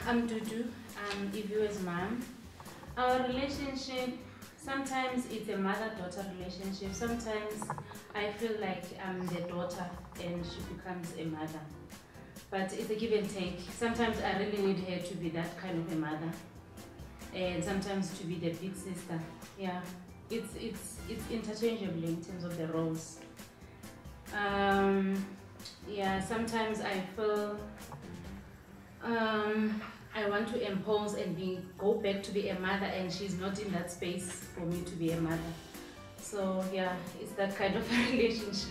I'm Dudu. I'm Iviwe's mom. Our relationship, sometimes it's a mother-daughter relationship. Sometimes I feel like I'm the daughter and she becomes a mother. But it's a give and take. Sometimes I really need her to be that kind of a mother, and sometimes to be the big sister. Yeah, it's interchangeable in terms of the roles. Yeah, sometimes I feel I want to impose and go back to be a mother, and she's not in that space for me to be a mother. So yeah, it's that kind of a relationship.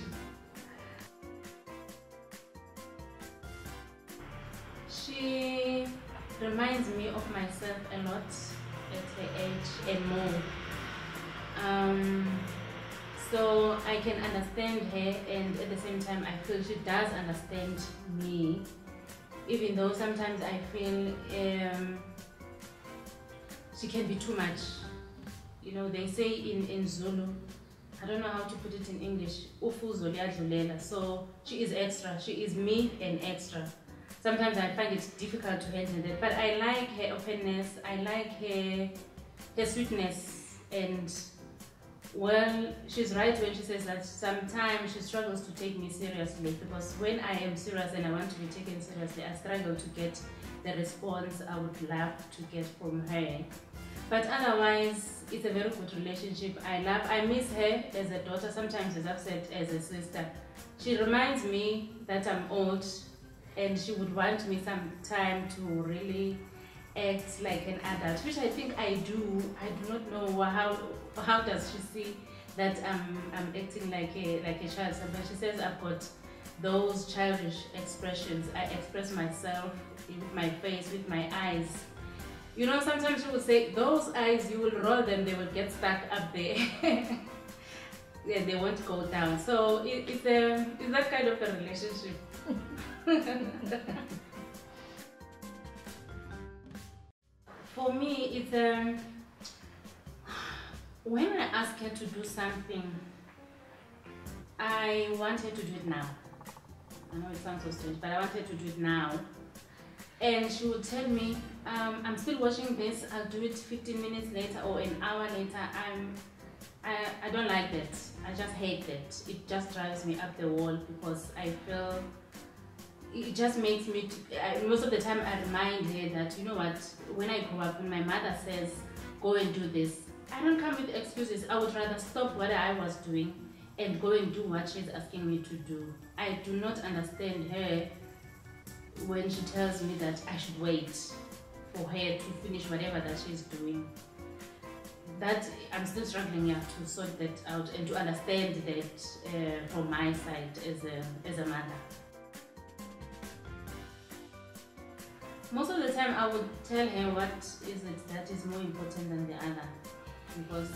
She reminds me of myself a lot at her age and more. So I can understand her, and at the same time I feel she does understand me, even though sometimes I feel she can be too much. You know, they say in Zulu, I don't know how to put it in English, ufuzo liyadlulela. So she is extra, she is me and extra. Sometimes I find it difficult to handle that, but I like her openness, I like her sweetness, and well, she's right when she says that sometimes she struggles to take me seriously, because when I am serious and I want to be taken seriously, I struggle to get the response I would love to get from her. But otherwise, it's a very good relationship. I miss her as a daughter, sometimes as upset as a sister. She reminds me that I'm old, and she would want me some time to really act like an adult, which I think I do. I do not know how does she see that I'm acting like a child. But she says I've got those childish expressions. I express myself with my face, with my eyes. You know, sometimes she would say, those eyes, you will roll them, they will get stuck up there. Yeah, they won't go down. So it's that kind of a relationship. For me, it's when I ask her to do something, I want her to do it now. I know it sounds so strange, but I want her to do it now. And she would tell me, I'm still watching this, I'll do it 15 minutes later or an hour later. I don't like that. I just hate that. It just drives me up the wall, because I feel it just makes me, most of the time I remind her that, you know what, when I grow up, when my mother says, go and do this, I don't come with excuses. I would rather stop what I was doing and go and do what she's asking me to do. I do not understand her when she tells me that I should wait for her to finish whatever that she's doing. That I'm still struggling to sort that out and to understand that from my side as a mother. Most of the time I would tell her what is it that is more important than the other, because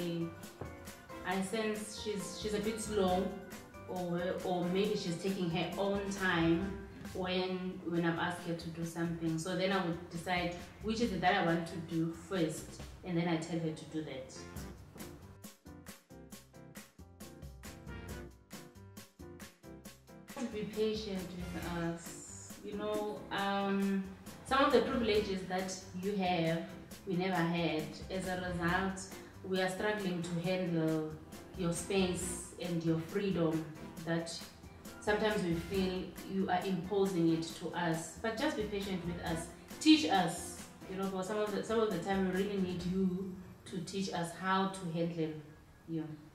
I sense she's a bit slow, or maybe she's taking her own time when I've asked her to do something. So then I would decide which is it that I want to do first, and then I tell her to do that. Be patient with us. You know, some of the privileges that you have, we never had. As a result, we are struggling to handle your space and your freedom, that sometimes we feel you are imposing it to us. But just be patient with us. Teach us. You know, for some of the time we really need you to teach us how to handle you.